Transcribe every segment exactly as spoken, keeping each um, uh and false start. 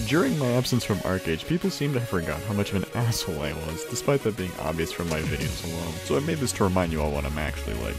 During my absence from ArcheAge, people seem to have forgotten how much of an asshole I was, despite that being obvious from my videos alone. So I made this to remind you all what I'm actually like.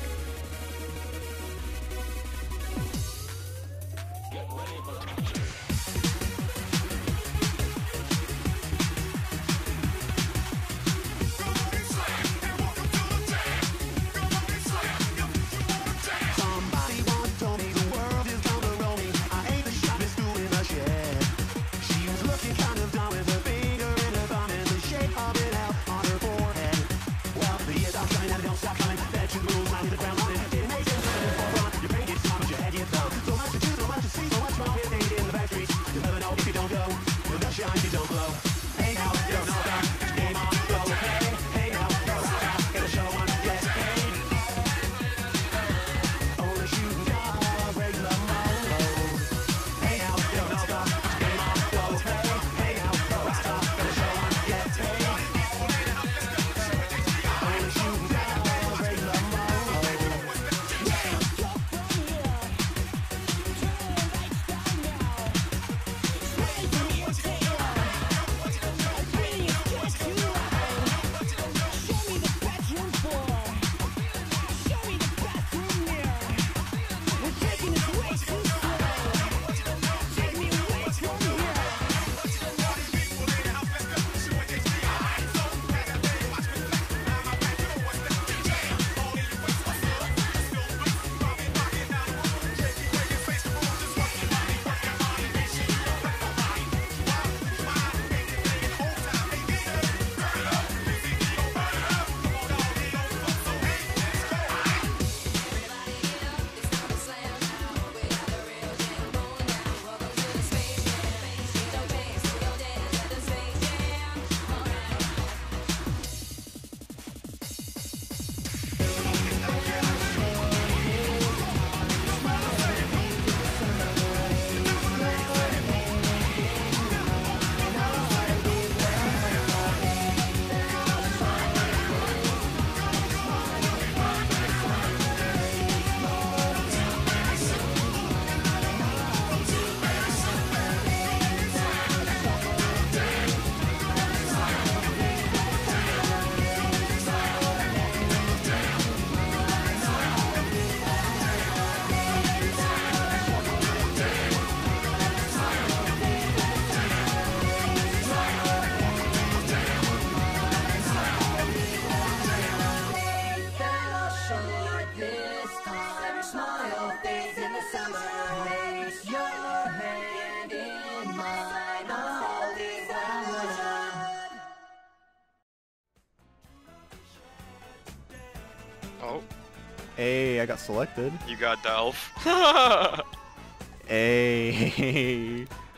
Oh. Hey, I got selected. You got the elf. Hey,